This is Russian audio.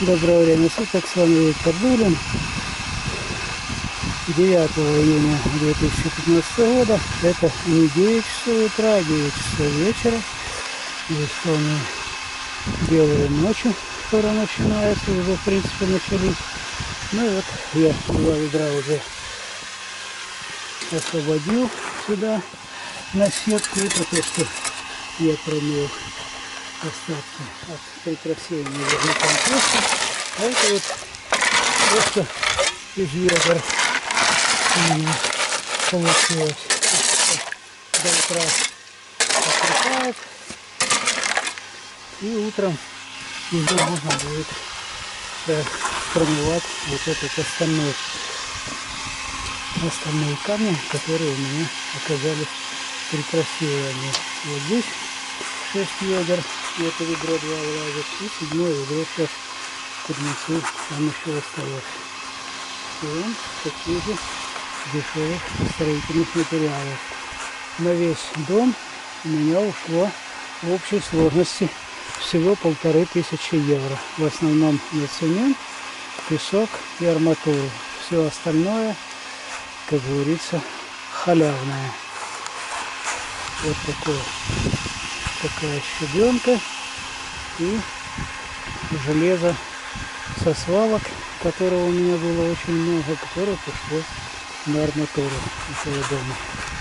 Доброе время суток, с вами Виктор Дулин. 9 июня 2015 года. Это не 9 часов утра, а 9 часов вечера. Здесь полные белые ночи, скоро начинаются, уже в принципе начались. Ну и вот я 2 ведра уже освободил сюда на сетку. Это то, что я промыл остатки от прекращения компоста. А это вот просто из ведер у меня получилось. До утра отсыпает. И утром уже можно будет промывать вот этот остальные камни, которые у меня оказались прекрасивыми. Вот здесь 6 ведер, и это ведро 2 влазит, и 7-е ведро сейчас принесу, там еще осталось. И он такие же дешевых строительных материалов. На весь дом у меня ушло в общей сложности всего 1500 евро. В основном на цемент, песок и арматуру. Все остальное, как говорится, халявное. Вот такая щебенка и железо со свалок, которого у меня было очень много, которое пошло на арматуру около дома.